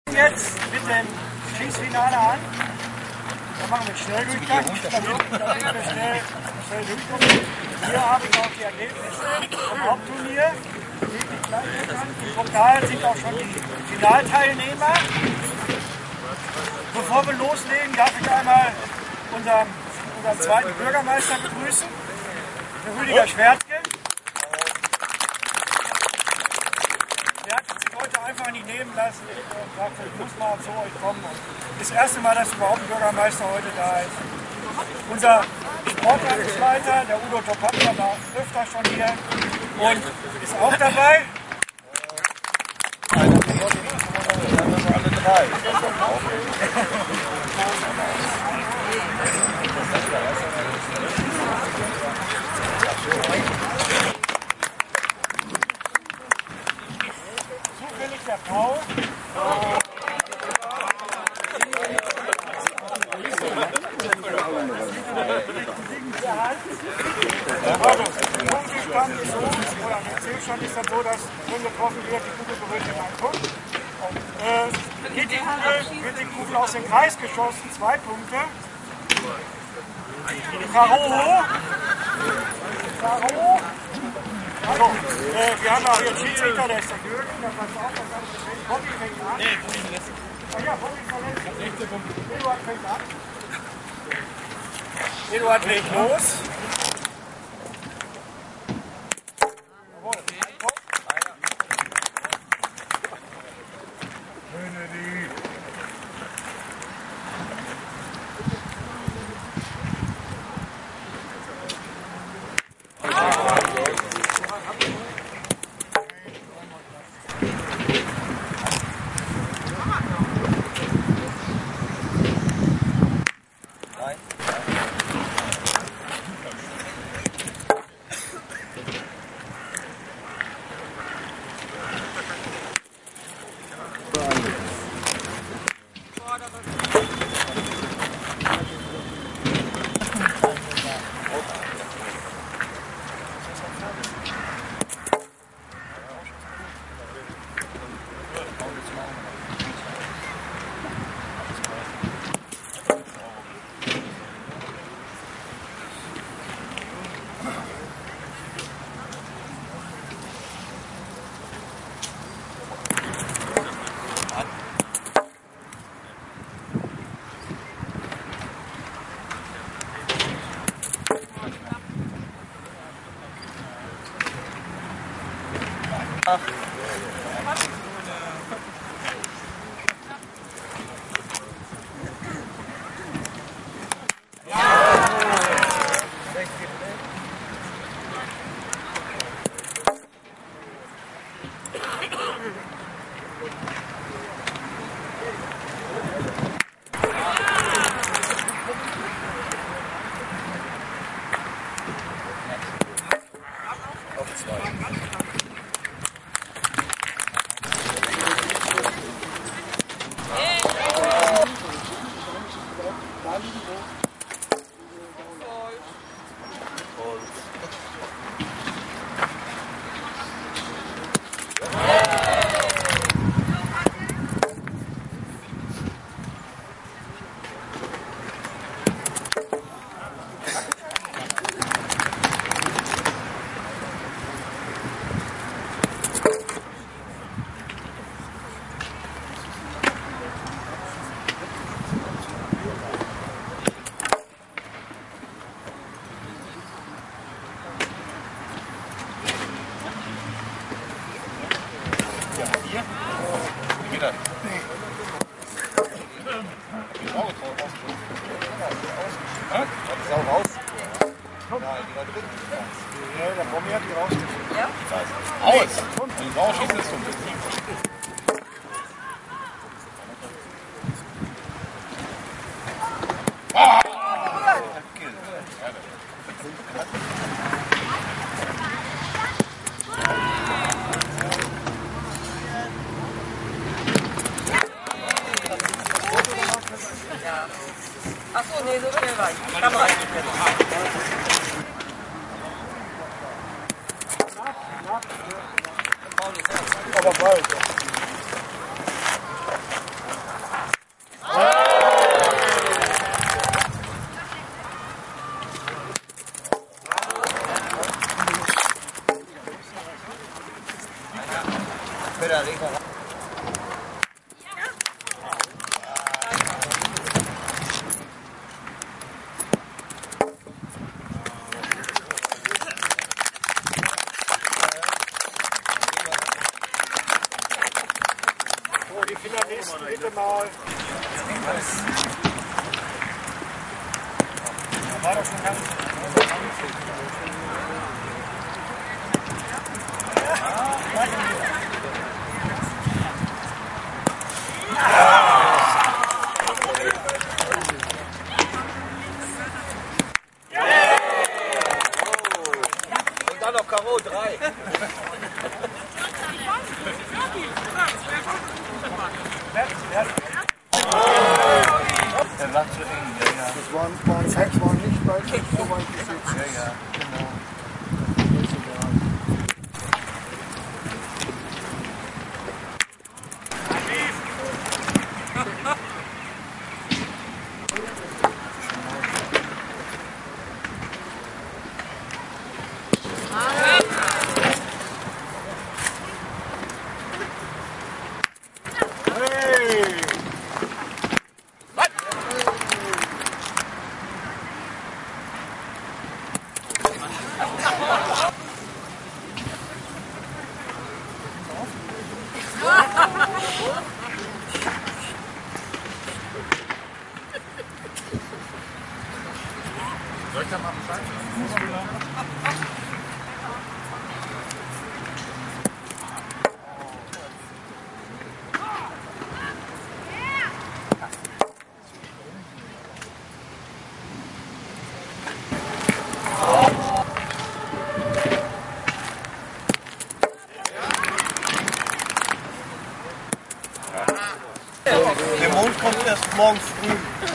Jetzt mit dem Schießfinale an. Da machen wir Schnelldurchgang, damit wir schnell durchkommen. Hier habe ich auch die Ergebnisse vom Hauptturnier. Im Pokal sind auch schon die Finalteilnehmer. Bevor wir loslegen, darf ich einmal unseren zweiten Bürgermeister begrüßen, den Rüdiger Schwertke. Der hat sich heute einfach nicht nehmen lassen und sagt, ich muss mal zu euch kommen. Und das erste Mal, dass überhaupt ein Bürgermeister heute da ist. Unser Sportamtsleiter, der Udo Topapka, war öfter schon hier und ist auch dabei. Alle drei. Zufällig der Paul. Also, der Punktestand ist so, oder der Zielstand ist dann so, dass wenn getroffen wird, die Kugel berührt den einen Punkt. Wird die Kugel aus dem Kreis geschossen, 2 Punkte. Karo. Also, wir haben auch hier einen Schiedsrichter, der ist der Jürgen, der weiß auch, was alles ist. Bobby fängt an. Nee, Bobby verletzt. Ah ja, Bobby verletzt. Eduard fängt an. Eduard legt los. Jawohl, ein Punkt. Achso, nee, so schnell war ich. Kamera ist nicht mehr Aber bald. Ja, leg mal rein. So, die Finalisten bitte mal. Da war doch schon ganz. Und dann noch Karo 3. Der war zu eng, ja. Das waren 6, waren nicht weit so weit gesetzt. Ja, ja, genau. Soll ich da mal Bescheid? Der Mond kommt erst morgen früh.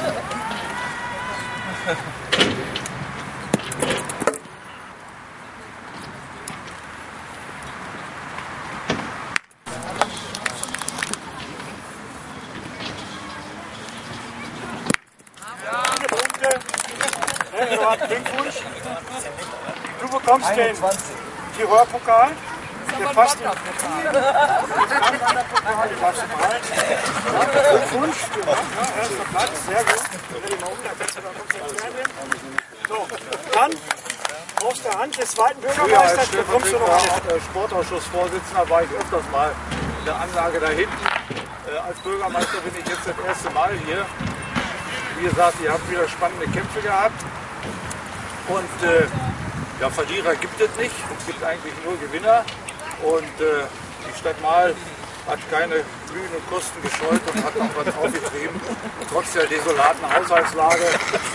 Glückwunsch. Du bekommst den Tirol-Pokal. Der passt in den Pokal, den darfst du behalten. Glückwunsch. Ja, erster Platz, sehr gut. So, dann aus der Hand des zweiten Bürgermeisters bekommst du noch einen. Als Sportausschussvorsitzender war ich öfters mal in der Anlage da hinten. Als Bürgermeister bin ich jetzt das erste Mal hier. Wie gesagt, ihr habt wieder spannende Kämpfe gehabt. Und ja, Verlierer gibt es nicht. Es gibt eigentlich nur Gewinner. Und die Stadt Mahl hat keine Mühen und Kosten gescheut und hat noch was aufgetrieben. Trotz der desolaten Haushaltslage.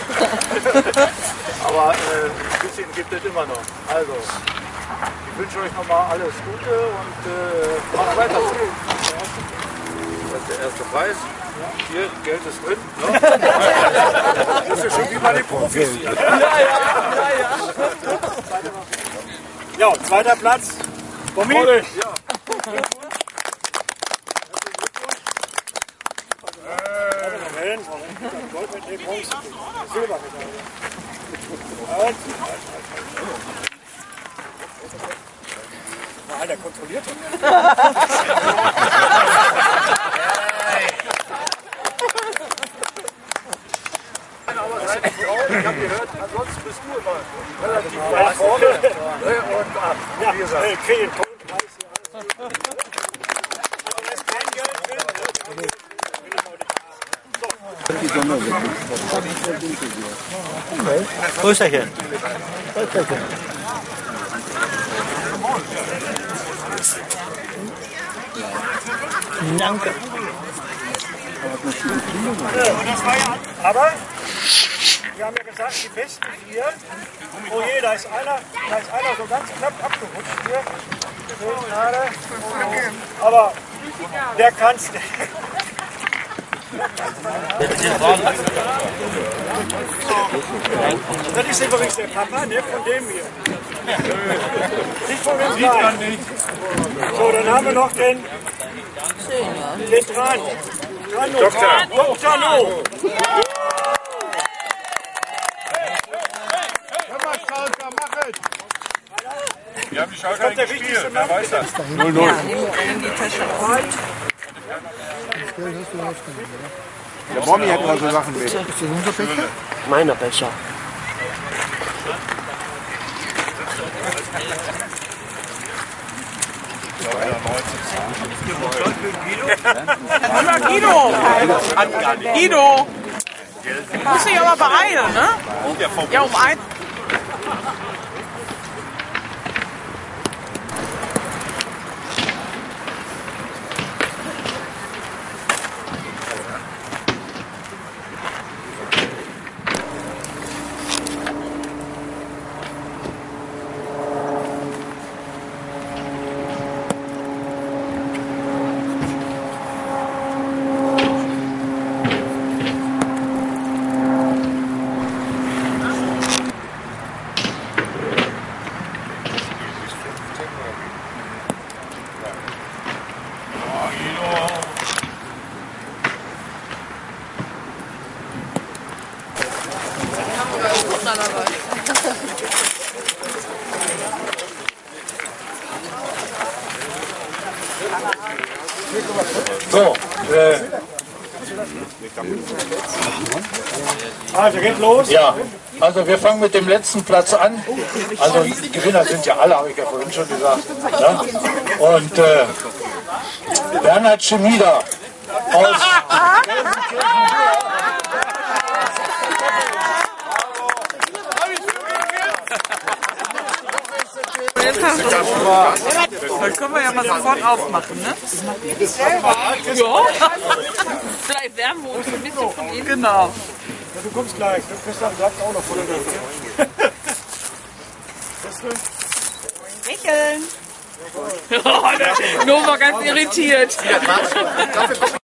Aber ein bisschen gibt es immer noch. Also, ich wünsche euch nochmal alles Gute und macht weiter so. Das ist der erste Preis. Hier, Geld ist drin. Ne? Das ist ja schon wie bei den Profis hier. Ja, zweiter Platz. Bommi. Ja. Gold mit dem Bronze. Silbermedaille. Der kontrolliert doch. Aber seine Frau, ich habe gehört, ansonsten bist du immer relativ weit vorne. Und wie gesagt, Ich kriege den tollen Preis hier. Aber wenn es kein Geld will, will ich auch nicht. Grüßerchen. Danke. Das war ja, aber wir haben ja gesagt, die besten 4. Oh je, da ist einer so ganz knapp abgerutscht hier. So gerade. Aber der kann's. Das ist übrigens der Papa, ne, von dem hier. Nicht von dem Kleinen. So, dann haben wir noch den Tran. Dr. No. ja, Wir haben die Schalker nicht gespielt, wer weiß das? 0-0. Der Mommy hat mal so Sachen mit. Ist das unser Becher? Meiner Becher. Guido! Guido! Muss dich aber beeilen, ne? Ja, um ein. So, Also geht los. ja, also wir fangen mit dem letzten Platz an. Also die Gewinner sind ja alle, habe ich ja vorhin schon gesagt. Ja? Und Bernhard Schmieder aus Das können wir ja mal sofort aufmachen, ne? Ja. Vielleicht wärmen wir uns ein bisschen von innen. Genau. Ja, du kommst gleich. Christian sagt auch noch vor der Tür. Lächeln. Nur mal ganz irritiert.